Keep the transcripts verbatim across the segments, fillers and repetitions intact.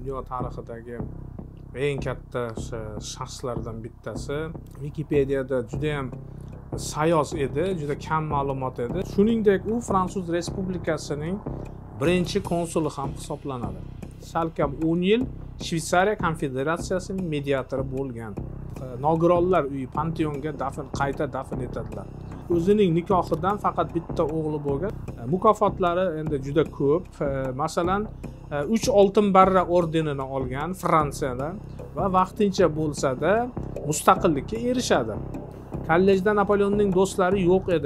dunyo tarixidagi eng katta shaxslardan bittasi. Wikipediyada juda ham sayoz edi, juda kam ma'lumot edi. Shuningdek, u Fransuz Respublikasining birinchi konsuli ham hisoblanadi. Salkam o'n yil Shveysariya Konfederatsiyasining mediatori bo'lgan. Nogironlar uyi Panteonga dafn qayta dafn etadilar. O'zining nikohidan faqat bitta o'g'li bo'lgan. Mukofotlari endi juda ko'p. Masalan, uch oltin barra ordenini olgan Fransiyadan va vaqtincha bo'lsa-da mustaqillikka erishadi. Kollejda Napoleonning do'stlari yo'q edi.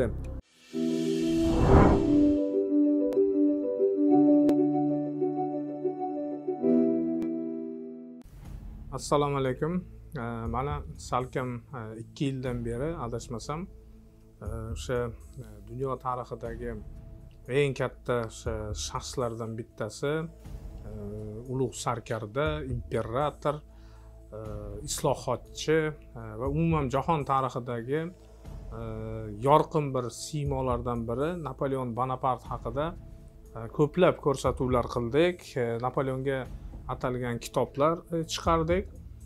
Assalomu alaykum. Mana salkam ikki yildan beri adashmasam o'sha dunyo tarixidagi eng katta shaxslardan bittasi, ulug' sarkarda, imperator, islohotchi va umuman jahon tarixidagi yorqin bir siymolardan biri Napoleon Bonaparte haqida ko'plab ko'rsatuvlar qildik. Napoleonga atalgan kitoblar chiqardik.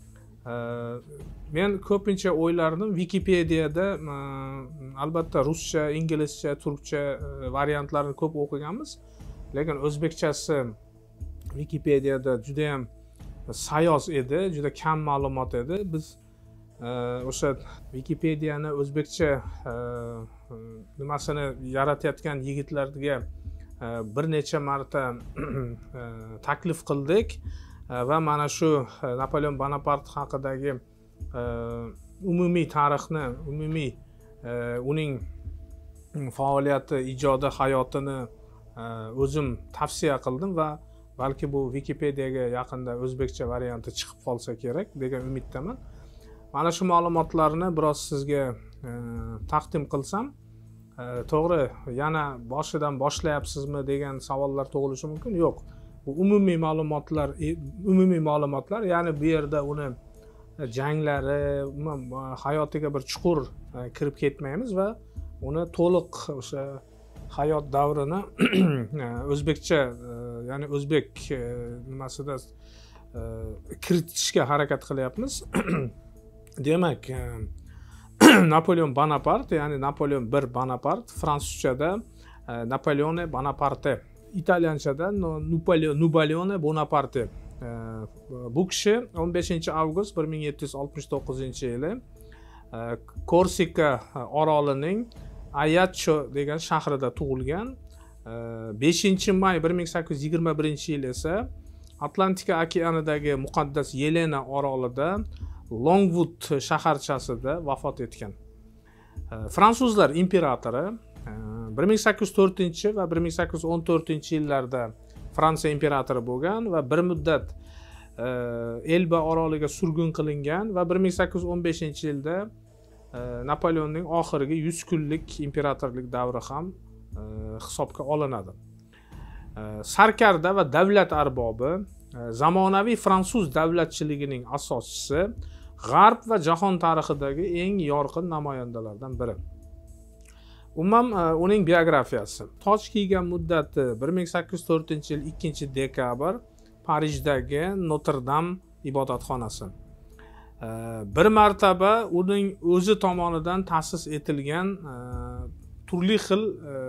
Men ko'pincha o'ylardim Wikipediyada, albatta ruscha, inglizcha, turkcha variantlarini ko'p o'qiganmiz, lekin o'zbekchasi Wikipediyada juda ham sayoz edi, juda kam ma'lumot edi. Biz o'sha Wikipediyani o'zbekcha nimasini yaratayotgan yigitlarga bir necha marta taklif qildik va mana shu Napoleon Bonaparte haqidagi umumiy tarixni, umumiy uning faoliyati, ijodi, hayotini o'zim tavsiya qildim va balki bu Wikipediyaga yaqinda o'zbekcha varianti chiqib qolsa kerak degan umiddaman. Mana shu ma'lumotlarni biroz sizga taqdim qilsam, to'g'ri, yana boshidan boshlayapsizmi degan savollar tug'ilishi mumkin. Yo'q. Bu umumiy ma'lumotlar, umumiy ma'lumotlar, ya'ni bu yerda uni janglari, hayotiga bir chuqur kirib ketmaymiz va uni to'liq o'sha hayot davrini o'zbekcha, ya'ni o'zbek nimasida kiritishga harakat qilyapmiz. Demak, Napoleon Bonaparte, ya'ni Napoleon bir Bonaparte, fransuzchada Napoleone Bonaparte, italyanchada Napoleone Bonaparte. Bu kishi o'n beshinchi avgust bir ming yetti yuz oltmish to'qqizinchi yili Korsika orolining Ajaccio degan shahrida tug'ilgan. beshinchi may bir ming sakkiz yuz yigirma birinchi yil esa Atlantika okeanidagi muqaddas Yelena orolida Longwood shaharchasida vafot etgan. Fransuzlar imperatori bir ming sakkiz yuz to'rtinchi va bir ming sakkiz yuz o'n to'rtinchi yillarda Fransiya imperatori bo'lgan va bir muddat Elba oroliga surgun qilingan va bir ming sakkiz yuz o'n beshinchi yilda Napoleonning oxirgi yuz kunlik imperatorlik davri ham hisobga olinadi. Sarkarda va davlat arbobi, zamonaviy fransuz davlatchiligining asoschisi, G'arb va jahon tarixidagi eng yorqin namoyandalardan biri. Umuman uning biografiyasi. Toj kiygan muddati bir ming sakkiz yuz to'rtinchi yil ikkinchi dekabr Parijdagi Notre-Dame ibodatxonasi. Bir martaba uning o'zi tomonidan ta'sis etilgan turli xil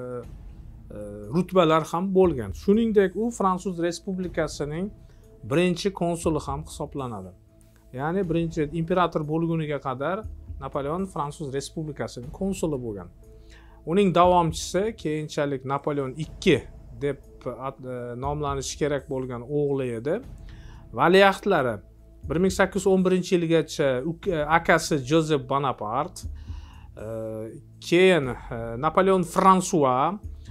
rutbalar ham bo'lgan. Shuningdek, u Fransuz Respublikasining birinchi konsuli ham hisoblanadi. Ya'ni birinchi imperator bo'lguniga qadar Napoleon Fransuz Respublikasining konsuli bo'lgan. Uning davomchisi keyinchalik Napoleon ikki deb nomlanishi kerak bo'lgan o'g'li edi. Valiahdlari bir ming sakkiz yuz o'n birinchi yilgacha akasi Joseph Bonaparte, keyin Napoleon François,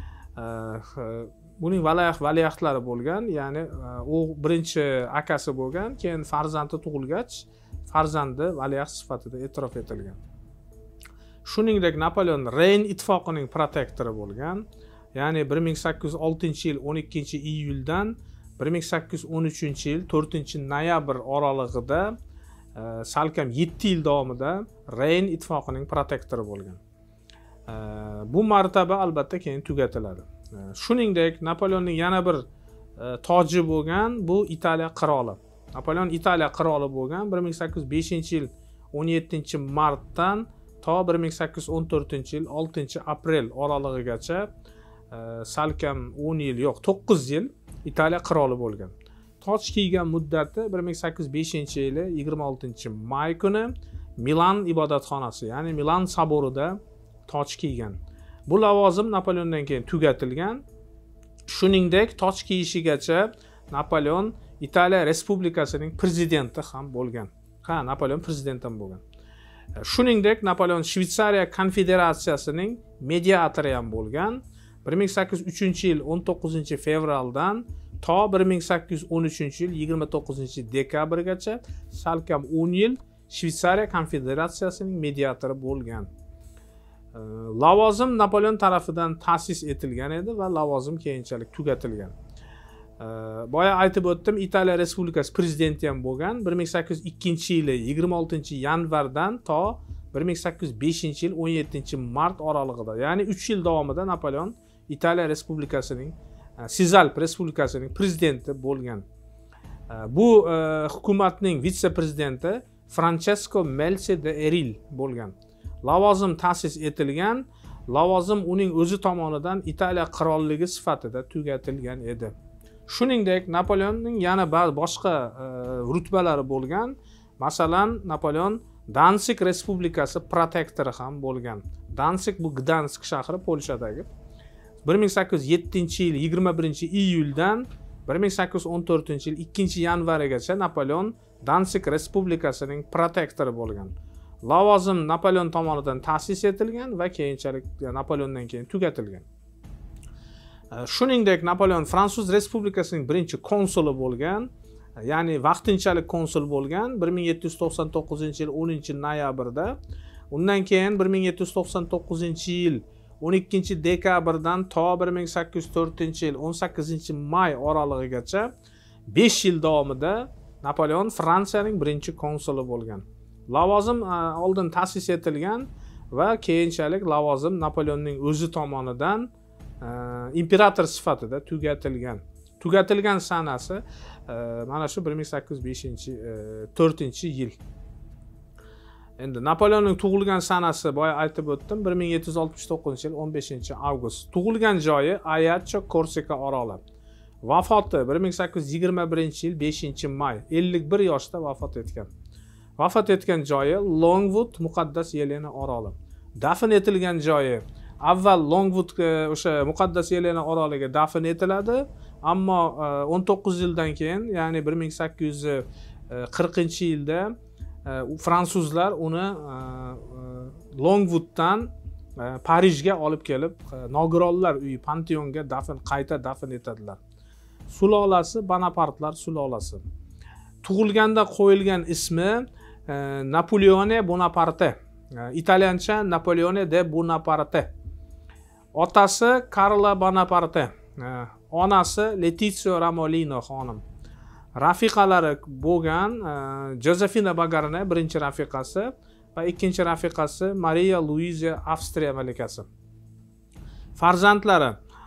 uning valiahdlari bo'lgan, ya'ni u birinchi akasi bo'lgan, keyin farzandi tug'ilgach, farzandi valiahd sifatida e'tirof etilgan. Shuningdek, Napoleon Reyn ittifoqining protektori bo'lgan, ya'ni bir ming sakkiz yuz oltinchi yil o'n ikkinchi iyuldan bir ming sakkiz yuz o'n uchinchi yil to'rtinchi noyabr oralig'ida salkam yetti yil davomida Reyn ittifoqining protektori bo'lgan. Bu martaba albatta keyin tugatiladi. Shuningdek, Napoleonning yana bir toji bo'lgan bu Italiya qiroli. Napoleon Italiya qiroli bo'lgan bir ming sakkiz yuz beshinchi yil o'n yettinchi martdan to bir ming sakkiz yuz o'n to'rtinchi yil oltinchi aprel oralig'igacha salkam o'n yil yo'q to'qqiz yil Italiya qiroli bo'lgan. Toj kiygan muddati bir ming sakkiz yuz beshinchi yili yigirma oltinchi may kuni Milan ibodatxonasi, ya'ni Milan soborida toj kiygan. Bu lavozim Napoleondan keyin tugatilgan. Shuningdek, toj kiyishigacha Napoleon Italiya Respublikasining prezidenti ham bo'lgan. Ha, Napoleon prezident ham bo'lgan. Shuningdek, Napoleon Shvetsariya Konfederatsiyasining mediatori ham bo'lgan. bir ming sakkiz yuz uchinchi yil o'n to'qqizinchi fevraldan to bir ming sakkiz yuz o'n uchinchi yil yigirma to'qqizinchi dekabrgacha salkam o'n yil Shvetsariya Konfederatsiyasining mediatori bo'lgan. Lavozim Napoleon tarafidan ta'sis etilgan edi va lavozim keyinchalik tugatilgan. Boya aytib o'tdim, Italiya Respublikasi prezidenti ham bo'lgan. bir ming sakkiz yuz ikkinchi yili yigirma oltinchi yanvardan to bir ming sakkiz yuz beshinchi yil o'n yettinchi mart oralig'ida, ya'ni uch yil davomida Napoleon Italiya Respublikasining Sizalp Respublikasining prezidenti bo'lgan. Bu hukumatning vitse-prezidenti Francesco Melzi de Eril bo'lgan. Lavozim ta'sis etilgan, lavozim uning o'zi tomonidan Italiya qirolligi sifatida tugatilgan edi. Shuningdek, Napoleonning yana boshqa rutbalari bo'lgan. Masalan, Napoleon Danzig Respublikasi protektori ham bo'lgan. Danzig bu Gdansk shahri Polshadagi. bir ming sakkiz yuz yettinchi yil yigirma birinchi iyuldan bir ming sakkiz yuz o'n to'rtinchi yil ikkinchi yanvarigacha Napoleon Danzig Respublikasining protektori bo'lgan. Lavozim Napoleon tomonidan ta'sis etilgan va keyinchalik Napoleondan keyin tugatilgan. Shuningdek, Napoleon Fransuz Respublikasining birinchi konsuli bo'lgan, ya'ni vaqtinchalik konsul bo'lgan bir ming yetti yuz to'qson to'qqizinchi yil o'ninchi noyabrda. Undan keyin bir ming yetti yuz to'qson to'qqizinchi yil o'n ikkinchi dekabrdan to bir ming sakkiz yuz to'rtinchi yil o'n sakkizinchi may oralig'igacha besh yil davomida Napoleon Fransiyaning birinchi konsuli bo'lgan. Lavozim oldin ta'sis etilgan va keyinchalik lavozim Napoleonning o'zi tomonidan imperator sifatida tugatilgan. Tugatilgan sanasi mana shu bir ming sakkiz yuz beshinchi to'rtinchi yil. Endi Napoleonning tug'ilgan sanasi boya aytib o'tdim, bir ming yetti yuz oltmish to'qqizinchi yil o'n beshinchi avgust. Tug'ilgan joyi Ajaccio, Korsika oroli. Vafoti bir ming sakkiz yuz yigirma birinchi yil beshinchi may, ellik bir yoshda vafot etgan. Vafot etgan joyi Longwood, Muqaddas Yelena oroli. Dafn etilgan joyi avval Longwood o'sha Muqaddas Yelena oroliga dafn etiladi, ammo o'n to'qqiz yildan keyin, ya'ni bir ming sakkiz yuz qirqinchi yilda fransuzlar uni Longwooddan Parijga olib kelib, nogironlar uyi Panteonga dafn qayta dafn etadilar. Sulolasi Bonapartlar sulolasi. Tug'ilganda qo'yilgan ismi Napoleone Bonaparte. Italyancha Napoleone de Bonaparte. Otasi Carla Bonaparte. Onasi Letizia Ramolino xonim. Rafiqalari bo'lgan Josefina Bagarne birinchi rafiqasi va ikkinchi rafiqasi Maria Luiza Avstriya malikasi. Farzandlari,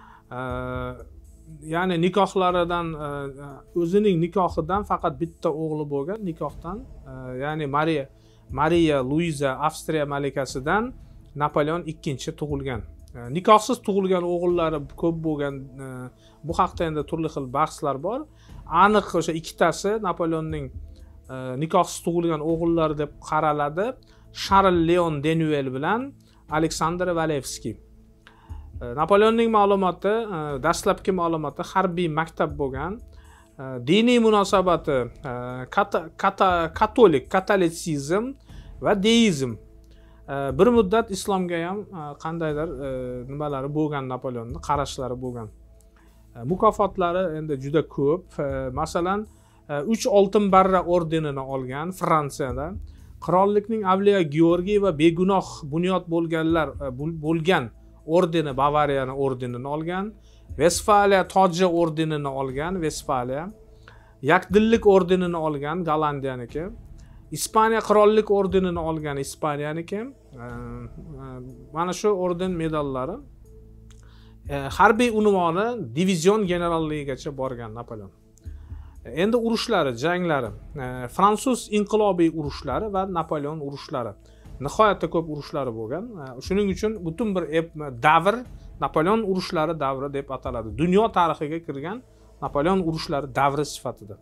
ya'ni nikohlaridan, o'zining nikohidan faqat bitta o'g'li bo'lgan nikohdan, ya'ni Maria Maria Luiza Avstriya malikasidan Napoleon ikkinchi tug'ilgan. Nikohsiz tug'ilgan o'g'illari ko'p bo'lgan. Bu haqda endi turli xil bahslar bor. Aniq o'sha ikkitasi Napoleonning nikohsiz tug'ilgan o'g'illari deb qaraladi. Charles Leon Denuel bilan Aleksandr Valevskiy. Napoleonning ma'lumoti, dastlabki ma'lumoti harbiy maktab bo'lgan. Diniy munosabati katolik, katolitsizm va deizm. Bir muddat islomga ham qandaydir nimalari bo'lgan, Napoleonning qarashlari bo'lgan. Mukofotlari endi juda ko'p. Masalan, uch oltin barra ordenini olgan Fransiyada. Qirollikning Avliyo Georgiy va begunoh bunyod bo'lganlar bo'lgan ordeni, Bavariyani ordenini olgan. Vestfaliya toji ordenini olgan, Vestfaliya. Yakdillik ordenini olgan, Gollandiyaniki. Ispaniya qirollik ordenini olgan, Ispaniyaniki. Mana shu orden medallari. harbiy unvoni divizion generalligigacha borgan Napoleon. Endi urushlari, janglari, Fransuz inqilobiy urushlari va Napoleon urushlari. Nihoyatda ko'p urushlari bo'lgan. Shuning uchun butun bir davr Napoleon urushlari davri deb ataladi. Dunyo tarixiga kirgan Napoleon urushlari davri sifatida.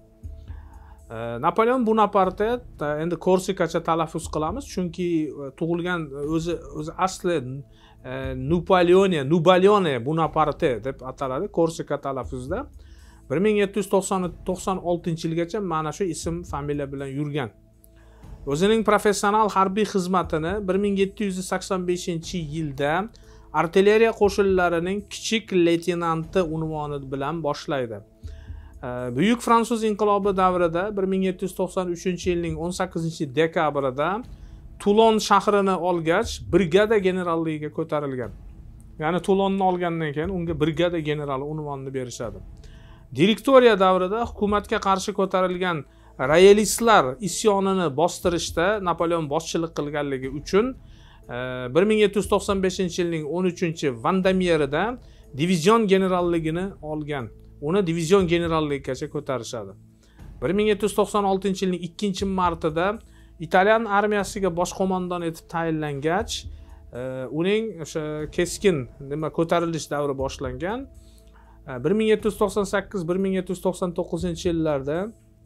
Napoleon Bonaparte, endi Korsikacha talaffuz qilamiz, chunki tug'ilgan o'zi o'zi asli Napoleone, Napoleone Bonaparte deb ataladi Korsika talaffuzda. bir ming yetti yuz to'qson oltinchi yilgacha mana shu ism, familiya bilan yurgan. O'zining professional harbiy xizmatini bir ming yetti yuz sakson beshinchi yilda artilleriya qo'shinlarining kichik leytenanti unvoni bilan boshlaydi. Buyuk Fransuz inqilobi davrida bir ming yetti yuz to'qson uchinchi yilning o'n sakkizinchi dekabrida Toulon shahrini olgach, brigada generalligiga ko'tarilgan. Ya'ni Toulonni olgandan keyin unga brigada generali unvonini berishadi. Direktoriya davrida hukumatga qarshi ko'tarilgan royalistlar isyonini bostirishda Napoleon boshchilik qilganligi uchun bir ming yetti yuz to'qson beshinchi yilning o'n uchinchi Vandamierida divizion generalligini olgan. Uni divizion generalligigacha ko'tarishadi. bir ming yetti yuz to'qson oltinchi yilning ikkinchi martida Italyan armiyasiga bosh qo'mondon etib tayinlangach, uning o'sha keskin nima ko'tarilish davri boshlangan. bir ming yetti yuz to'qson sakkiz bir ming yetti yuz to'qson to'qqizinchi yillarda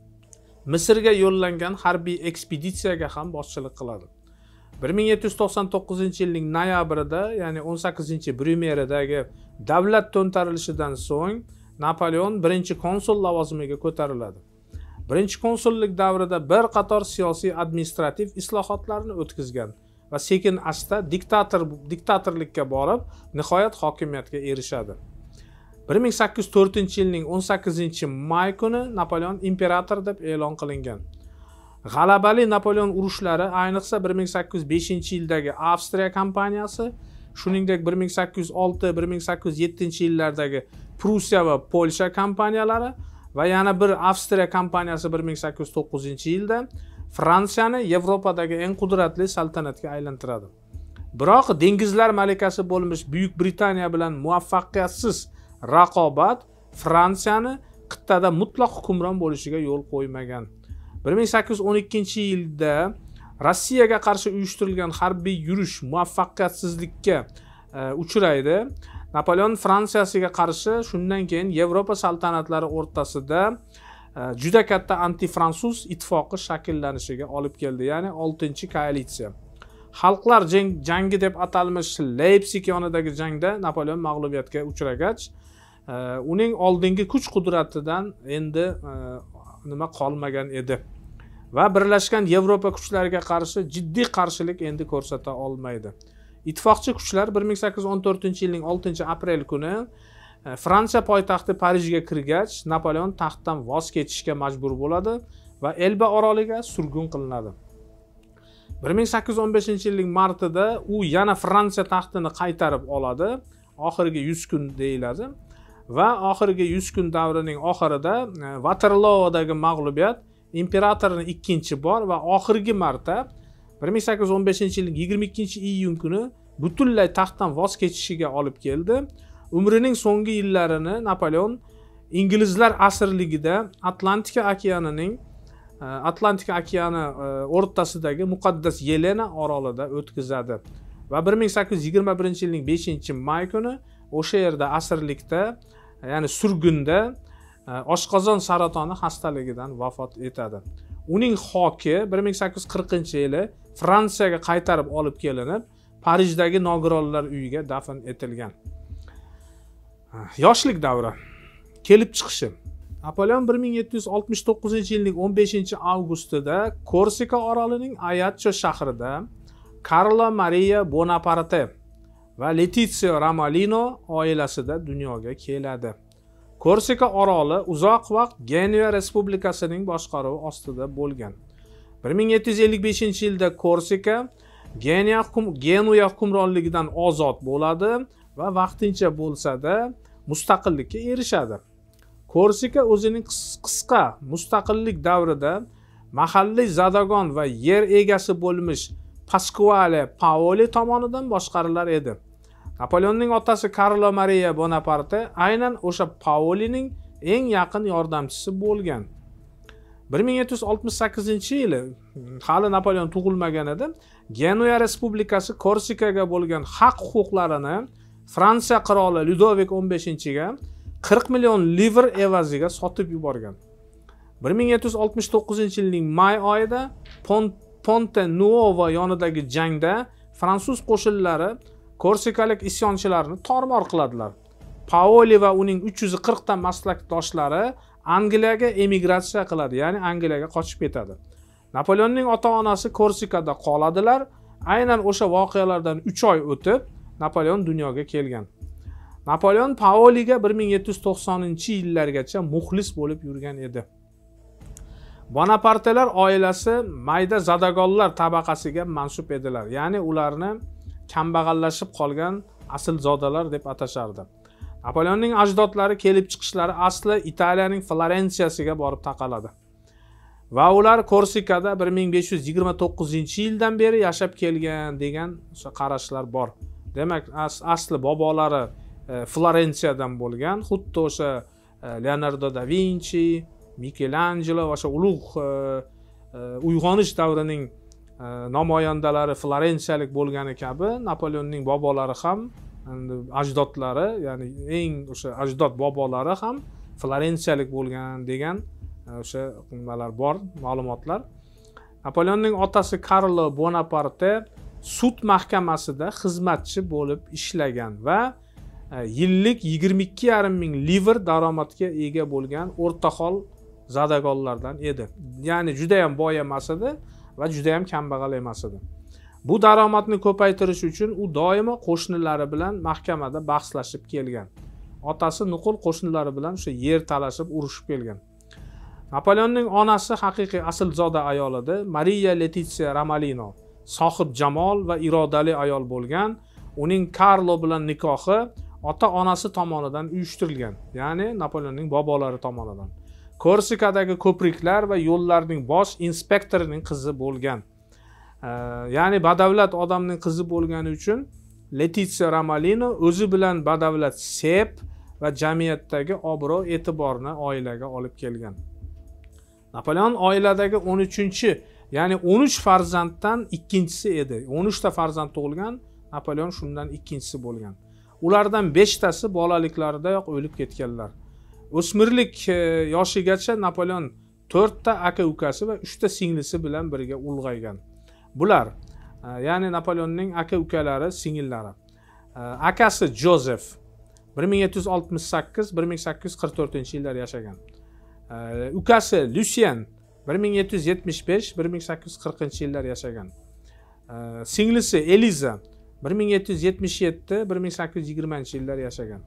Misrga yo'llangan harbiy ekspeditsiyaga ham boshchilik qiladi. bir ming yetti yuz to'qson to'qqizinchi yilning noyabrida, ya'ni o'n sakkizinchi Brumeridagi davlat to'ntarilishidan so'ng Napoleon birinchi konsul lavozimiga ko'tariladi. Birinchi konsullik davrida bir qator siyosiy administrativ islohotlarni o'tkazgan va sekin-asta diktator diktatorlikka borib, nihoyat hokimiyatga erishadi. bir ming sakkiz yuz to'rtinchi yilning o'n sakkizinchi may kuni Napoleon imperator deb e'lon qilingan. G'alabali Napoleon urushlari, ayniqsa bir ming sakkiz yuz beshinchi yildagi Avstriya kampaniyasi, shuningdek bir ming sakkiz yuz olti bir ming sakkiz yuz yettinchi yillardagi Prussiya va Polsha kampaniyalari va yana bir Avstriya kampaniyasi bir ming sakkiz yuz to'qqizinchi yilda Fransiyani Yevropadagi eng qudratli saltanatga aylantiradi. Biroq dengizlar malikasi bo'lmish Buyuk Britaniya bilan muvaffaqiyatsiz raqobat Fransiyani qit'ada mutlaq hukmron bo'lishiga yo'l qo'ymagan. bir ming sakkiz yuz o'n ikkinchi yilda Rossiyaga qarshi uyushtirilgan harbiy yurish muvaffaqiyatsizlikka uchraydi. Napoleon Fransiyasiga qarshi shundan keyin Yevropa saltanatlari o'rtasida juda katta anti-fransuz ittifoqi shakllanishiga olib keldi, ya'ni oltinchi koalitsiya. Xalqlar jangi deb atalmish Leipzig yonidagi jangda Napoleon mag'lubiyatga uchragach, uning oldingi kuch-qudratidan endi nima qolmagan edi va birlashgan Yevropa kuchlariga qarshi jiddiy qarshilik endi ko'rsata olmaydi. Ittifoqchi kuchlar bir ming sakkiz yuz o'n to'rtinchi yilning oltinchi aprel kuni Fransiya poytaxti Parijga kirgach, Napoleon taxtdan voz kechishga majbur bo'ladi va Elba oroliga surgun qilinadi. bir ming sakkiz yuz o'n beshinchi yilning martida u yana Fransiya taxtini qaytarib oladi, oxirgi yuz kun deyiladi va oxirgi yuz kun davrining oxirida Waterloodagi mag'lubiyat imperatorni ikkinchi bor va oxirgi marta bir ming sakkiz yuz o'n beshinchi yilning yigirma ikkinchi iyun kuni butunlay taxtdan voz kechishiga olib keldi. Umrining so'nggi yillarini Napoleon inglizlar asirligida Atlantika okeanining Atlantika okeani o'rtasidagi muqaddas Yelena orolida o'tkazadi va bir ming sakkiz yuz yigirma birinchi yilning beshinchi may kuni o'sha yerda asirlikda, ya'ni surgunda oshqozon saratoni xastaligidan vafot etadi. Uning xoki bir ming sakkiz yuz qirqinchi yili Fransiyaga qaytarib olib kelinib, Parijdagi nogironlar uyiga dafn etilgan. Yoshlik davri kelib chiqishi. Napoleon bir ming yetti yuz oltmish to'qqizinchi yilning o'n beshinchi avgustida Korsika orolining Ajaccio shahrida Carlo Maria Bonaparte va Letizia Ramalino oilasida dunyoga keladi. Korsika oroli uzoq vaqt Genua respublikasining boshqaruvi ostida bo'lgan. bir ming yetti yuz ellik beshinchi yilda Korsika Genua hukmronligidan ozod bo'ladi va vaqtincha bo'lsa-da mustaqillikka erishadi. Korsika o'zining qisqa mustaqillik davrida mahalliy zadagon va yer egasi bo'lmish Pasquale Paoli tomonidan boshqarilar edi. Napoleonning otasi Carlo Maria Bonaparte aynan o'sha Paolining eng yaqin yordamchisi bo'lgan. bir ming yetti yuz oltmish sakkizinchi yili hali Napoleon tug'ilmagan edi, Genuya Respublikasi Korsikaga bo'lgan haq huquqlarini Fransiya qiroli Ludovik o'n beshinchiga qirq million livr evaziga sotib yuborgan. bir ming yetti yuz oltmish to'qqizinchi yilning may oyida Ponte Nuovo yonidagi jangda fransuz qo'shinlari korsikalik isyonchilarni tormor qiladilar. Paoli va uning uch yuz qirq ta maslakdoshlari Angliyaga emigratsiya qiladi, ya'ni Angliyaga qochib ketadi. Napoleonning ota-onasi Korsikada qoladilar. Aynan o'sha voqealardan uch oy o'tib, Napoleon dunyoga kelgan. Napoleon Paoliga bir ming yetti yuz to'qsoninchi yillargacha muxlis bo'lib yurgan edi. Bonapartelar oilasi mayda zadagonlar tabaqasiga mansub edilar, ya'ni ularni kambag'allashib qolgan aslzodalar deb atashardi. Napoleonning ajdodlari kelib chiqishlari asli Italiyaning Florensiyasiga borib taqaladi. Va ular Korsikada bir ming besh yuz yigirma to'qqizinchi yildan beri yashab kelgan degan o'sha qarashlar bor. Demak, asli bobolari Florensiyadan bo'lgan, xuddi o'sha Leonardo da Vinci, Michelangelo va o'sha ulug' uyg'onish davrining namoyandalari florensiyalik bo'lgani kabi Napoleonning bobolari ham, ajdodlari, ya'ni eng o'sha ajdod bobolari ham florensiyalik bo'lgan degan o'sha nimalar bor, ma'lumotlar. Napoleonning otasi Carlo Bonaparte sud mahkamasida xizmatchi bo'lib ishlagan va yillik yigirma ikki yarim ming livr daromadga ega bo'lgan o'rtahol zadagonlardan edi. Ya'ni juda ham boy emas edi va juda ham kambag'al emas edi. Bu daromadni ko'paytirish uchun u doimo qo'shnilari bilan mahkamada bahslashib kelgan. Otasi nuqul qo'shnilari bilan o'sha yer talashib urushib kelgan. Napoleonning onasi haqiqiy aslzoda ayol edi, Maria Letizia Ramalino. Sohib jamol va irodali ayol bo'lgan. Uning Carlo bilan nikohi ota-onasi tomonidan uyushtirilgan, ya'ni Napoleonning bobolari tomonidan. Korsikadagi ko'priklar va yo'llarning bosh inspektorining qizi bo'lgan. Ya'ni badavlat odamning qizi bo'lgani uchun Letizia Ramalino o'zi bilan badavlat sep va jamiyatdagi obro' e'tiborni oilaga olib kelgan. Napoleon oiladagi o'n uchinchi, ya'ni o'n uch farzanddan ikkinchisi edi. o'n uch ta farzand tug'ilgan, Napoleon shundan ikkinchisi bo'lgan. Ulardan besh tasi bolaliklaridayoq o'lib ketganlar. O'smirlik yoshigacha Napoleon to'rt ta aka-ukasi va uch ta singlisi bilan birga ulg'aygan. Bular, ya'ni Napoleonning aka-ukalari, singillari. Akasi Joseph bir ming yetti yuz oltmish sakkiz bir ming sakkiz yuz qirq to'rtinchi yillar yashagan. Ukasi Lucien bir ming yetti yuz yetmish besh bir ming sakkiz yuz qirqinchi yillar yashagan. Singlisi Eliza bir ming yetti yuz yetmish yetti bir ming sakkiz yuz yigirmanchi yillar yashagan.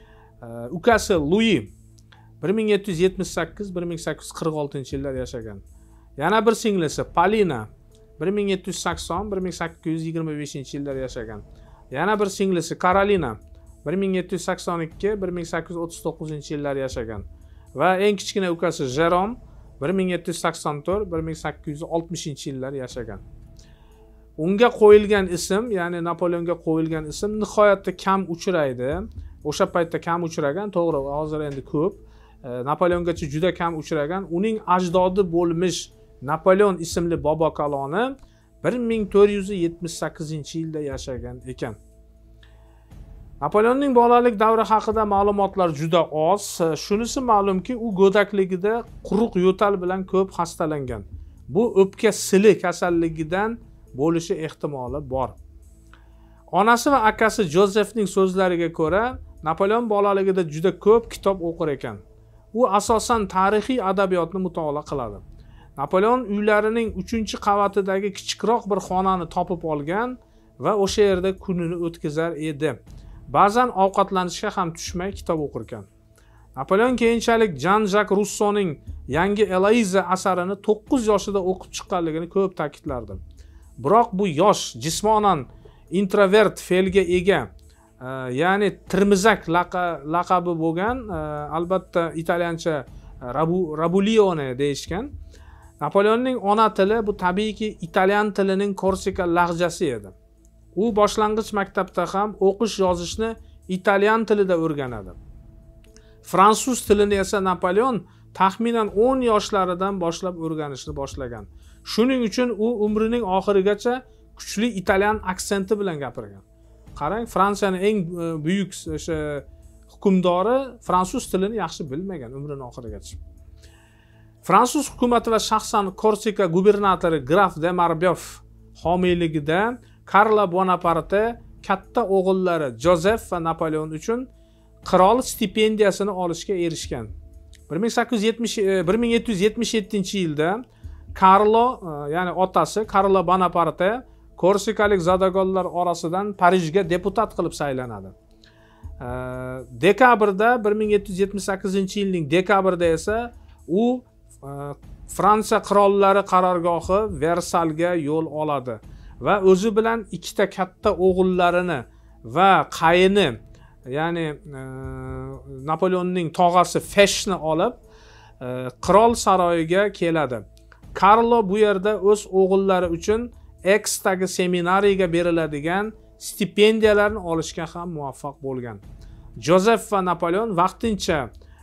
Ukasi Louis bir ming yetti yuz yetmish sakkiz bir ming sakkiz yuz qirq oltinchi yillar yashagan. Yana bir singlisi Polina bir ming yetti yuz sakson bir ming sakkiz yuz yigirma beshinchi yillar yashagan. Yana bir singlisi Carolina bir ming yetti yuz sakson ikki bir ming sakkiz yuz o'ttiz to'qqizinchi yillar yashagan. Va eng kichkina ukasi Jerome bir ming yetti yuz sakson to'rt bir ming sakkiz yuz oltmishinchi yillar yashagan. Unga qo'yilgan ism, ya'ni Napoleonga qo'yilgan ism nihoyatda kam uchraydi. O'sha paytda kam uchragan, to'g'ri, hozir endi ko'p. Napoleongacha juda kam uchragan. Uning ajdodi bo'lmish Napoleon ismli bobo kaloni bir ming to'rt yuz yetmish sakkizinchi yilda yashagan ekan. Napoleonning bolalik davri haqida ma'lumotlar juda oz. Shunisi ma'lumki, u go'dakligida quruq yo'tal bilan ko'p xastalangan. Bu o'pka sili kasalligidan bo'lishi ehtimoli bor. Onasi va akasi Josephning so'zlariga ko'ra, Napoleon bolaligida juda ko'p kitob o'qir ekan. U asosan tarixiy adabiyotni mutolaa qiladi. Napoleon uylarining uchinchi qavatidagi kichikroq bir xonani topib olgan va o'sha yerda kunini o'tkazar edi. Ba'zan ovqatlanishga ham tushmay kitob o'qir ekan. Napoleon keyinchalik Jean-Jacques Rousseauning yangi Eloize asarini to'qqiz yoshida o'qib chiqqanligini ko'p ta'kidlardi. Biroq bu yosh, jismonan introvert fe'lga ega, ya'ni tirmizak laqabi bo'lgan, albatta italyancha Rabulione deyishgan. Napoleonning ona tili bu tabiiyki italyan tilining Korsika lahjasi edi. u boshlang'ich maktabda ham o'qish yozishni italyan tilida o'rganadi. Fransuz tilini esa Napoleon taxminan o'n yoshlaridan boshlab o'rganishni boshlagan. Shuning uchun u umrining oxirigacha kuchli italyan aksenti bilan gapirgan. Qarang, Fransiyaning eng buyuk o'sha hukmdori fransuz tilini yaxshi bilmagan umrining oxirigacha. Fransuz hukumati va shaxsan Korsika gubernatori graf de Marbeuf homiyligida Karlo Bonaparte katta o'g'illari Jozef va Napoleon uchun qirol stipendiyasini olishga erishgan. bir ming yetti yuz yetmish yettinchi yilda Karlo, ya'ni otasi Karlo Bonaparte korsikalik zodagonlar orasidan Parijga deputat qilib saylanadi. Dekabrda bir ming yetti yuz yetmish sakkizinchi yilning dekabrida esa u Fransiya qirollari qarorgohi Versalga yo'l oladi va o'zi bilan ikkita katta o'g'illarini va qayini, ya'ni Napoleonning tog'asi Feshni olib qirol saroyiga keladi. Karlo bu yerda o'z o'g'illari uchun Eksdagi seminariyga beriladigan stipendiyalarni olishga ham muvaffaq bo'lgan. Jozef va Napoleon vaqtincha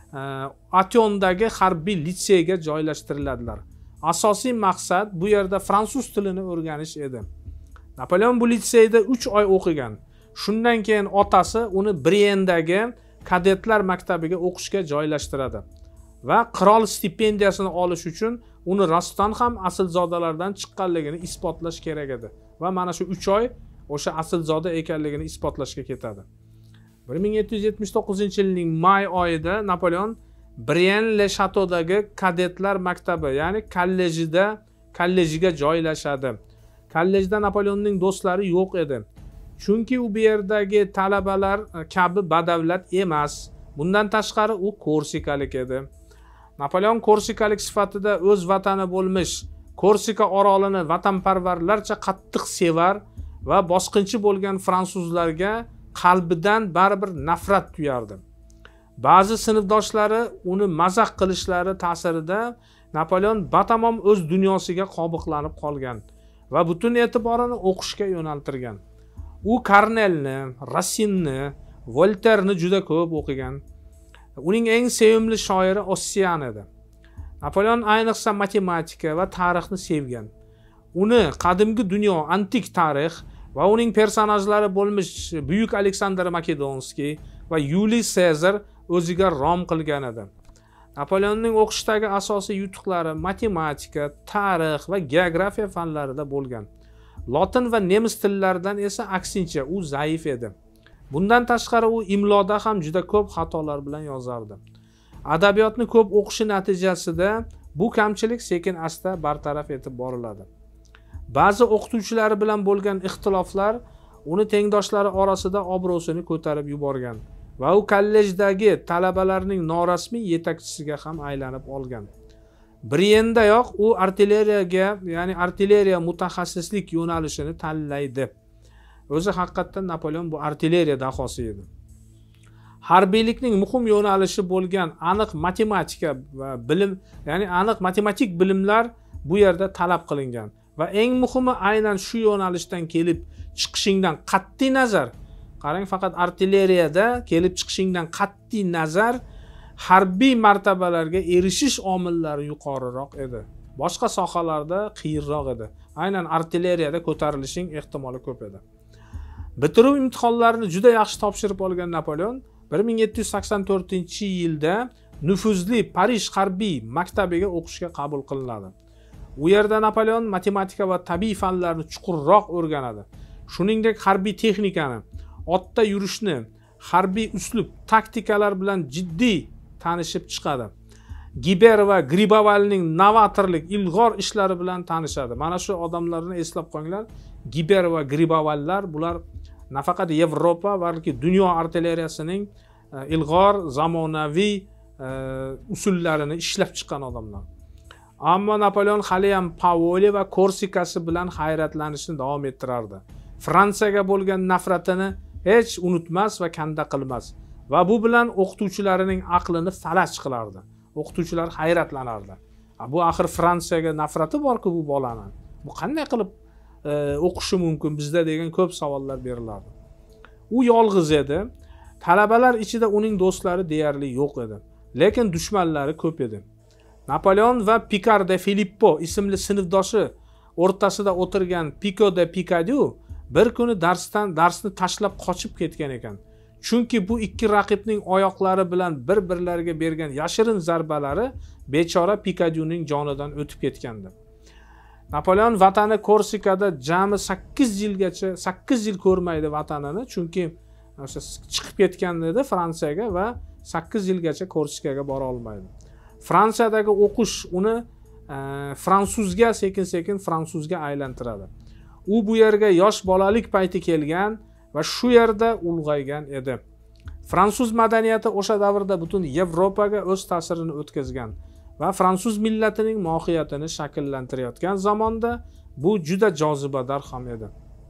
Atyondagi harbiy litseyga joylashtiriladilar. Asosiy maqsad bu yerda fransuz tilini o'rganish edi. Napoleon bu litseyda uch oy o'qigan. Shundan keyin otasi uni Briendagi kadetlar maktabiga o'qishga joylashtiradi va qirol stipendiyasini olish uchun uni rostdan ham aslzodalardan chiqqanligini isbotlash kerak edi va mana shu uch oy o'sha aslzoda ekanligini isbotlashga ketadi. bir ming yetti yuz yetmish to'qqizinchi yilning may oyida Napoleon Brienne-le-Châteaudagi kadetlar maktabi, ya'ni kollejida kollejiga joylashadi. Kollejda Napoleonning do'stlari yo'q edi. Chunki u bu yerdagi talabalar kabi badavlat emas. Bundan tashqari u korsikalik edi. Napoleon korsikalik sifatida o'z vatani bo'lmish Korsika orolini vatanparvarlarcha qattiq sevar va bosqinchi bo'lgan fransuzlarga qalbidan baribir nafrat tuyardi. Ba'zi sinfdoshlari uni mazax qilishlari ta'sirida Napoleon batamom o'z dunyosiga qobiqlanib qolgan va butun e'tiborini o'qishga yo'naltirgan. U Karnelni, Rasinni, Volterni juda ko'p o'qigan. Uning eng sevimli shoiri Ossian edi. Napoleon ayniqsa matematika va tarixni sevgan. Uni qadimgi dunyo, antik tarix va uning personajlari bo'lmish buyuk Aleksandr Makedonskiy va Yuliy Sezar o'ziga rom qilgan edi. Napoleonning o'qishdagi asosiy yutuqlari matematika, tarix va geografiya fanlarida bo'lgan. Lotin va nemis tillaridan esa aksincha u zaif edi. Bundan tashqari u imloda ham juda ko'p xatolar bilan yozardi. Adabiyotni ko'p o'qishi natijasida bu kamchilik sekin-asta bartaraf etib boriladi. Ba'zi o'qituvchilari bilan bo'lgan ixtiloflar uni tengdoshlari orasida obro'sini ko'tarib yuborgan va u kollejdagi talabalarning norasmiy yetakchisiga ham aylanib olgan. Briendayoq u artilleriyaga, ya'ni artilleriya mutaxassislik yo'nalishini tanlaydi. O'zi haqiqatan Napoleon bu artilleriya dahosi edi. Harbiylikning muhim yo'nalishi bo'lgan aniq matematika va bilim, ya'ni aniq matematik bilimlar bu yerda talab qilingan va eng muhimi aynan shu yo'nalishdan kelib chiqishingdan qat'iy nazar, qarang, faqat artilleriyada kelib chiqishingdan qat'iy nazar harbiy martabalarga erishish omillari yuqoriroq edi. Boshqa sohalarda qiyinroq edi. Aynan artilleriyada ko'tarilishing ehtimoli ko'p edi. Bitiruv imtihonlarini juda yaxshi topshirib olgan Napoleon bir ming yetti yuz sakson to'rtinchi yilda nufuzli Parij harbiy maktabiga o'qishga qabul qilinadi. U yerda Napoleon matematika va tabiiy fanlarni chuqurroq o'rganadi. Shuningdek, harbiy texnikani, otda yurishni, harbiy uslub, taktikalar bilan jiddiy tanishib chiqadi. Giber va Gribavalning novatorlik, ilg'or ishlari bilan tanishadi. Mana shu odamlarni eslab qo'yinglar. Giber va Gribavallar bular nafaqat Yevropa, balki dunyo artilleriyasining ilg'or zamonaviy usullarini ishlab chiqqan odamlar. Ammo Napoleon hali ham Paoli va Korsikasi bilan hayratlanishni davom ettirardi. Fransiyaga bo'lgan nafratini hech unutmas va kanda qilmas va bu bilan o'qituvchilarining aqlini falaj qilardi. O'qituvchilar hayratlanardi. Bu axir Fransiyaga nafrati bor-ku bu bolaning. Bu qanday qilib o'qishi mumkin bizda degan ko'p savollar berilardi. U yolg'iz edi. Talabalar ichida uning do'stlari deyarli yo'q edi, lekin dushmanlari ko'p edi. Napoleon va Picard de Filippo ismli sinfdoshi o'rtasida o'tirgan Pico de Picadieu bir kuni darsdan darsni tashlab qochib ketgan ekan. Chunki bu ikki raqibning oyoqlari bilan bir-birlariga bergan yashirin zarbalari bechora Picadieuning jonidan o'tib ketgandi. Napoleon vatani Korsikada jami sakkiz yilgacha sakkiz yil ko'rmaydi vatanini, chunki o'sha chiqib ketgan edi Fransiyaga va sakkiz yilgacha Korsikaga bora olmaydi. Fransiyadagi o'qish uni e, fransuzga sekin-sekin fransuzga aylantiradi. U bu yerga yosh bolalik payti kelgan va shu yerda ulg'aygan edi. Fransuz madaniyati o'sha davrda butun Yevropaga o'z ta'sirini o'tkazgan va fransuz millatining mohiyatini shakllantirayotgan zamonda bu juda jozibador ham edi.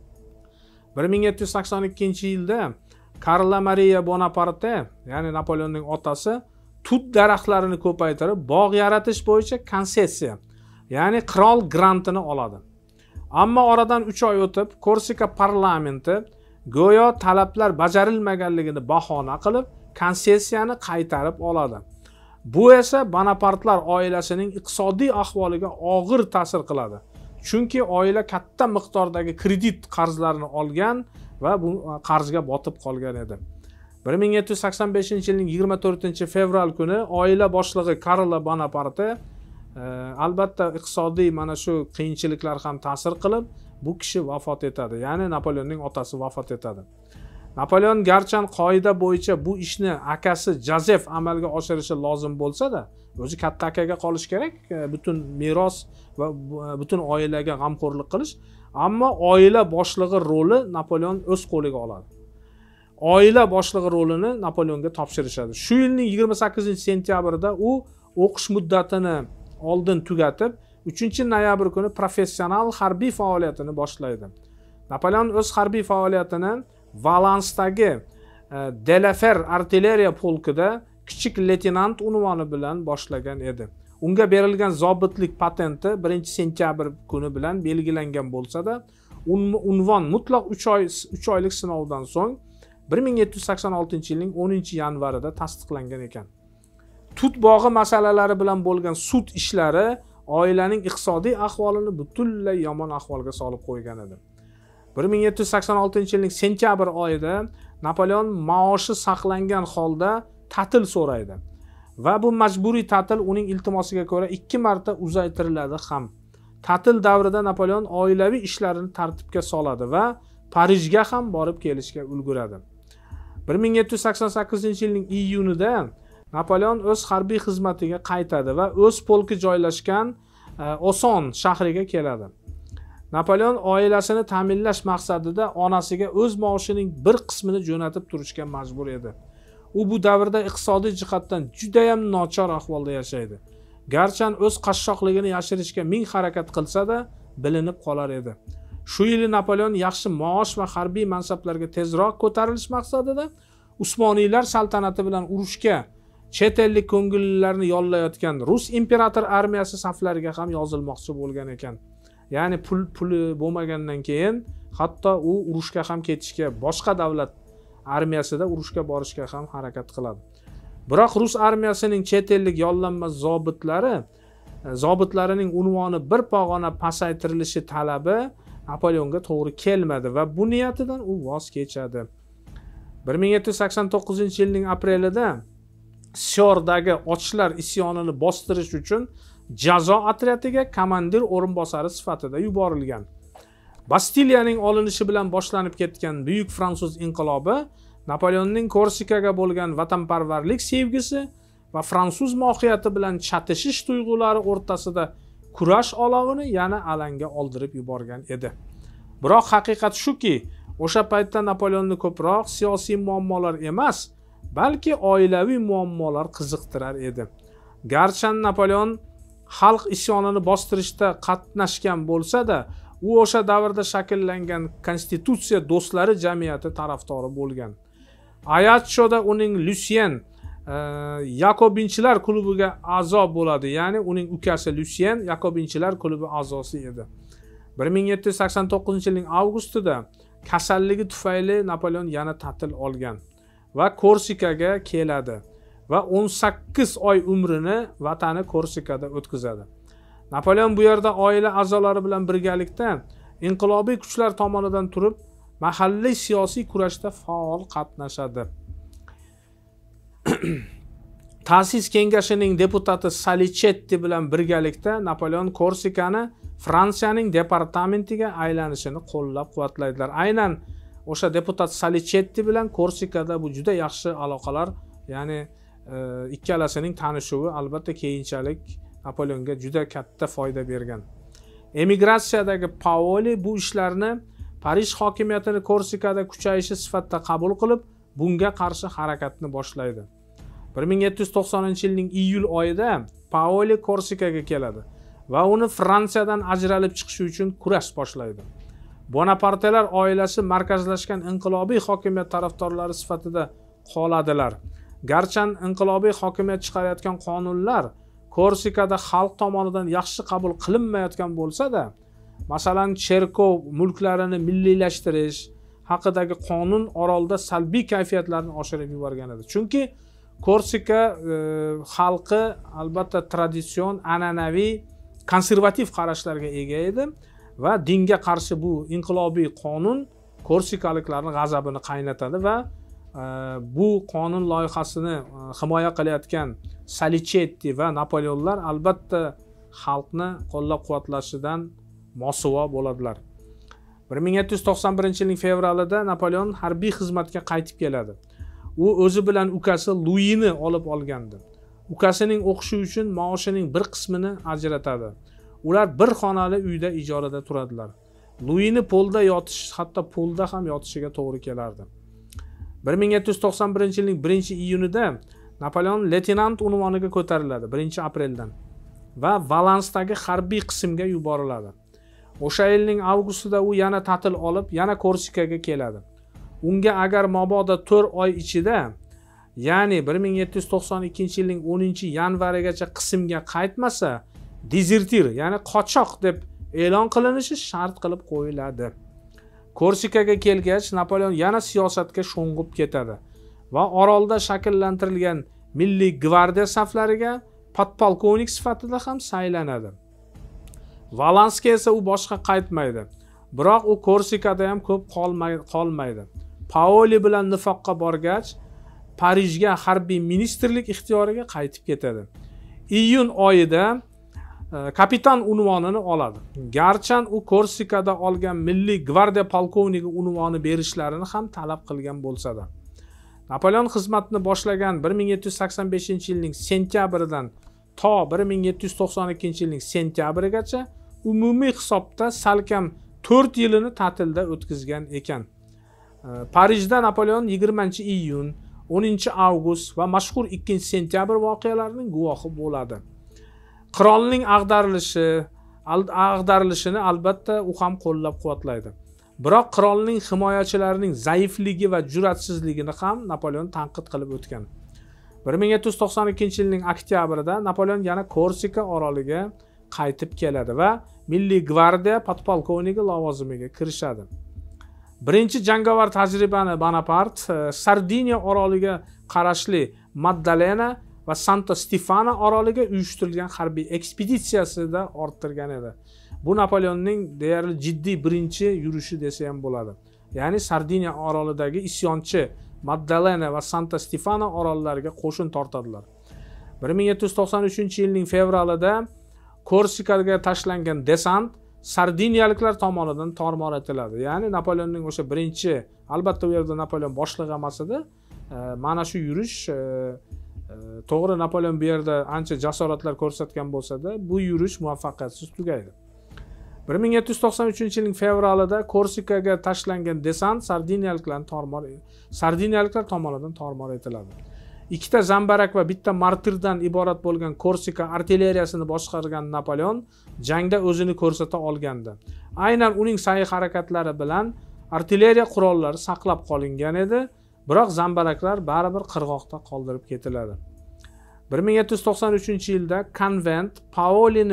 bir ming yetti yuz sakson ikkinchi yilda Carlo Maria Bonaparte, ya'ni Napoleonning otasi, tut daraxtlarini ko'paytirib, bog' yaratish bo'yicha konsessiya, ya'ni qirol grantini oladi. Ammo oradan uch oy o'tib, Korsika parlamenti go'yo talablar bajarilmaganligini bahona qilib, konsessiyani qaytarib oladi. Bu esa Bonapartlar oilasining iqtisodiy ahvoliga og'ir ta'sir qiladi. Chunki oila katta miqdordagi kredit qarzlarini olgan va bu qarzga botib qolgan edi. bir ming yetti yuz sakson beshinchi yilning yigirma to'rtinchi fevral kuni oila boshlig'i Carlo Bonaparte e, albatta iqtisodiy mana shu qiyinchiliklar ham ta'sir qilib, bu kishi vafot etadi. Ya'ni Napoleonning otasi vafot etadi. Napoleon garchan qoida bo'yicha bu ishni akasi Jozef amalga oshirishi lozim bo'lsa-da, o'zi katta akaga qolish kerak, butun meros va butun oilaga g'amxo'rlik qilish, ammo oila boshlig'i roli Napoleon o'z qo'liga oladi. Oila boshlig'i rolini Napoleonga topshirishadi. Shu yilning yigirma sakkizinchi sentyabrida u o'qish muddatini oldin tugatib, uchinchi noyabr kuni professional harbiy faoliyatini boshlaydi. Napoleon o'z harbiy faoliyatini Valansdagi Delafer artilleriya polkida kichik leytenant unvoni bilan boshlagan edi. Unga berilgan zobitlik patenti birinchi sentyabr kuni bilan belgilangan bo'lsa-da, unvon mutlaq uch oy uch oylik sinovdan so'ng bir ming yetti yuz sakson oltinchi yilning o'ninchi yanvarida tasdiqlangan ekan. Tut bog'i masalalari bilan bo'lgan sud ishlari oilaning iqtisodiy ahvolini butunlay yomon ahvolga solib qo'ygan edi. bir ming yetti yuz sakson oltinchi yilning sentyabr oyida Napoleon maoshi saqlangan holda ta'til so'raydi va bu majburiy ta'til uning iltimosiga ko'ra ikki marta uzaytiriladi ham. Ta'til davrida Napoleon oilaviy ishlarini tartibga soladi va Parijga ham borib kelishga ulguradi. bir ming yetti yuz sakson sakkizinchi yilning iyunida Napoleon o'z harbiy xizmatiga qaytadi va o'z polki joylashgan Oson shahriga keladi. Napoleon oilasini ta'minlash maqsadida onasiga o'z maoshining bir qismini jo'natib turishga majbur edi. U bu davrda iqtisodiy jihatdan juda ham nochor ahvolda yashaydi. Garchan o'z qashshoqligini yashirishga ming harakat qilsa-da, bilinib qolar edi. Shu yili Napoleon yaxshi maosh va harbiy mansablarga tezroq ko'tarilish maqsadida Usmoniylar saltanati bilan urushga chet ellik ko'ngillilarni yollayotgan Rus imperator armiyasi saflariga ham yozilmoqchi bo'lgan ekan. Ya'ni pul puli bo'lmagandan keyin hatto u urushga ham ketishga, boshqa davlat armiyasida urushga borishga ham harakat qiladi. Biroq Rus armiyasining chet ellik yollanma zobitlari, zobitlarining unvoni bir pog'ona pasaytirilishi talabi Napoleonga to'g'ri kelmadi va bu niyatidan u voz kechadi. bir ming yetti yuz sakson to'qqizinchi yilning aprelida Siordagi ochlar isyonini bostirish uchun jazo otryadiga komandir o'rinbosari sifatida yuborilgan. Bastiliyaning olinishi bilan boshlanib ketgan buyuk fransuz inqilobi Napoleonning Korsikaga bo'lgan vatanparvarlik sevgisi va fransuz mohiyati bilan chatishish tuyg'ulari o'rtasida kurash olovini yana alanga oldirib yuborgan edi. Biroq haqiqat shuki, o'sha paytda Napoleonni ko'proq siyosiy muammolar emas, balki oilaviy muammolar qiziqtirar edi. Garchan Napoleon xalq isyonini bostirishda qatnashgan bo'lsa-da, u o'sha davrda shakllangan konstitutsiya do'stlari jamiyati tarafdori bo'lgan. Ayatchoda uning Lucien Yakobinchilar klubiga a'zo bo'ladi, ya'ni uning ukasi Lucien Yakobinchilar klubi a'zosi edi. bir ming yetti yuz sakson to'qqizinchi yilning avgustida kasalligi tufayli Napoleon yana ta'til olgan va Korsikaga keladi va o'n sakkiz oy umrini vatani Korsikada o'tkazadi. Napoleon bu yerda oila a'zolari bilan birgalikda inqilobiy kuchlar tomonidan turib, mahalliy siyosiy kurashda faol qatnashadi. Ta'sis kengashining deputati Salicetti bilan birgalikda Napoleon Korsikani Fransiyaning departamentiga aylanishini qo'llab-quvvatlaydilar. Aynan o'sha deputat Salicetti bilan Korsikada bu juda yaxshi aloqalar, ya'ni e, ikkalasining tanishuvi albatta keyinchalik Napoleonga juda katta foyda bergan. Emigratsiyadagi Paoli bu ishlarni Parij hokimiyatini Korsikada kuchayishi sifatida qabul qilib, bunga qarshi harakatni boshlaydi. bir ming yetti yuz to'qsoninchi yilning iyul oyida Paoli Korsikaga keladi va uni Fransiyadan ajralib chiqishi uchun kurash boshlaydi. Bonapartelar oilasi markazlashgan inqilobiy hokimiyat tarafdorlari sifatida qoladilar. Garchi inqilobiy hokimiyat chiqarayotgan qonunlar Korsikada xalq tomonidan yaxshi qabul qilinmayotgan bo'lsa-da, masalan, cherkov mulklarini milliylashtirish haqidagi qonun orolda salbiy kayfiyatlarni oshirib yuborgan edi. Chunki Korsika e, xalqi albatta traditsion, an'anaviy, konservativ qarashlarga ega edi va dinga qarshi bu inqilobiy qonun korsikaliklarning g'azabini qaynatadi va e, bu qonun loyihasini e, himoya qilayotgan Salicetti va Napoleonlar albatta xalqni qo'llab-quvvatlashidan mosuvo bo'ladilar. bir ming yetti yuz to'qson birinchi yilning fevralida Napoleon harbiy xizmatga qaytib keladi. U o'zi bilan ukasi Luini olib olgandi. Ukasining o'qishi uchun maoshining bir qismini ajratadi. Ular bir xonali uyda ijorada turadilar. Luini polda yotish, hatto polda ham yotishiga to'g'ri kelardi. bir ming yetti yuz to'qson birinchi yilning birinchi iyunida Napoleon leytenant unvoniga ko'tariladi birinchi apreldan va Valansdagi harbiy qismga yuboriladi. O'sha yilning avgustida u yana ta'til olib, yana Korsikaga keladi. Unga agar mabodo to'rt oy ichida, ya'ni bir ming yetti yuz to'qson ikkinchi yilning o'ninchi yanvarigacha qismga qaytmasa, dezertir, ya'ni qochoq deb e'lon qilinishi shart qilib qo'yiladi. Korsikaga kelgach, Napoleon yana siyosatga sho'ng'ib ketadi va orolda shakllantirilgan Milliy gvardiya saflariga podpolkovnik sifatida ham saylanadi. Valansga esa u boshqa qaytmaydi. Biroq u Korsikada ham ko'p qolmaydi. Paoli bilan nifoqqa borgach, Parijga harbiy ministrlik ixtiyoriga qaytib ketadi. Iyun oyida kapitan unvonini oladi. Garchi u Korsikada olgan Milliy gvardiya polkovnigi unvoni berishlarini ham talab qilgan bo'lsa-da. Napoleon xizmatni boshlagan bir ming yetti yuz sakson beshinchi yilning sentyabridan to bir ming yetti yuz to'qson ikkinchi yilning sentyabrigacha umumiy hisobda salkam to'rt yilini ta'tilda o'tkazgan ekan. Parijda Napoleon yigirmanchi iyun, o'ninchi avgust va mashhur ikkinchi sentyabr voqealarining guvohi bo'ladi. Qirolning ag'darilishi, ag'darilishini albatta u ham qo'llab-quvvatlaydi. Biroq qirolning himoyachilarining zaifligi va jur'atsizligini ham Napoleon tanqid qilib o'tgan. bir ming yetti yuz to'qson ikkinchi yilning oktyabrida Napoleon yana Korsika oroliga qaytib keladi va Milliy gvardiya podpolkovnigi lavozimiga kirishadi. Birinchi jangovar tajribani Bonapart Sardiniya oroliga qarashli Maddalena va Santo Stefano oroliga uyushtirilgan harbiy ekspeditsiyasida orttirgan edi. Bu Napoleonning deyarli jiddiy birinchi yurishi desa ham bo'ladi. Ya'ni Sardiniya orolidagi isyonchi Maddalena va Santo Stefano orollariga qo'shin tortadilar. bir ming yetti yuz to'qson uchinchi yilning fevralida Korsikaga tashlangan desant Sardiniyaliklar tomonidan tormor etiladi. Ya'ni Napoleonning o'sha birinchi, albatta u yerda Napoleon boshliq emas edi. Mana shu yurish to'g'ri Napoleon bu yerda ancha jasoratlar ko'rsatgan bo'lsa-da, bu yurish muvaffaqiyatsiz tugaydi. bir ming yetti yuz to'qson uchinchi yilning fevralida Korsikaga tashlangan desant Sardiniyaliklar tormor Sardiniyaliklar tomonidan tormor etiladi. Ikkita zambarak va bitta martirdan iborat bo'lgan Korsika artilleriyasini boshqargan Napoleon jangda o'zini ko'rsata olgandi. Aynan uning sa'y harakatlari bilan artilleriya qurollari saqlab qolingan edi, biroq zambaraklar baribir qirg'oqda qoldirib ketiladi. bir ming yetti yuz to'qson uchinchi yilda Konvent Paolini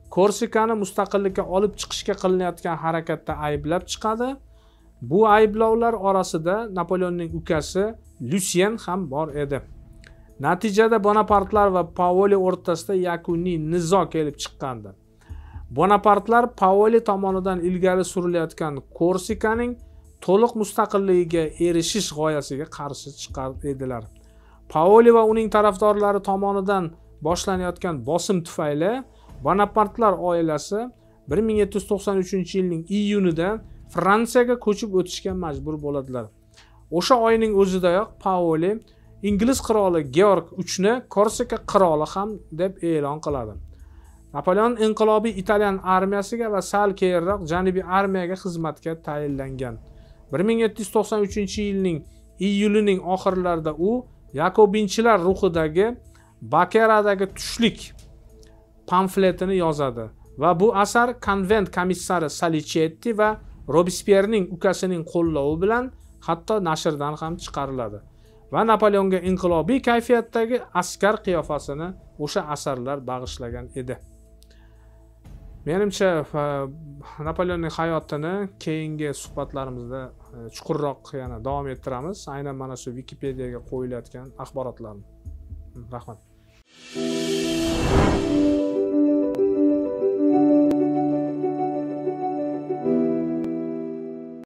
Korsikani mustaqillikka olib chiqishga qilinayotgan harakatda ayblab chiqadi. Bu ayblovlar orasida Napoleonning ukasi Lucien ham bor edi. Natijada Bonapartlar va Paoli o'rtasida yakuniy nizo kelib chiqqandi. Bonapartlar Paoli tomonidan ilgari surilayotgan Korsikaning to'liq mustaqilligiga erishish g'oyasiga qarshi chiqar edilar. Paoli va uning tarafdorlari tomonidan boshlanayotgan bosim tufayli Bonapartlar oilasi bir ming yetti yuz to'qson uchinchi yilning iyunida Fransiyaga ko'chib o'tishga majbur bo'ladilar. O'sha oyning o'zidayoq Paoli Ingliz qiroli Georg uchinchi Korsika qiroli ham deb e'lon qiladi. Napoleon inqilobiy Italyan armiyasiga va sal keyinroq Janubiy armiyaga xizmatga tayinlangan. bir ming yetti yuz to'qson uchinchi yilning iyulining oxirlarida u Yakobinchilar ruhidagi Bakeradagi tushlik pamfletini yozadi va bu asar konvent komissari Salicetti va Robespierrening ukasining qo'llovi bilan hatto nashrdan ham chiqariladi va Napoleonga inqilobiy kayfiyatdagi askar qiyofasini o'sha asarlar bag'ishlagan edi. Menimcha Napoleonning hayotini keyingi suhbatlarimizda chuqurroq yana davom ettiramiz. Aynan mana shu Wikipediyaga qo'yilayotgan axborotlarni. Rahmat.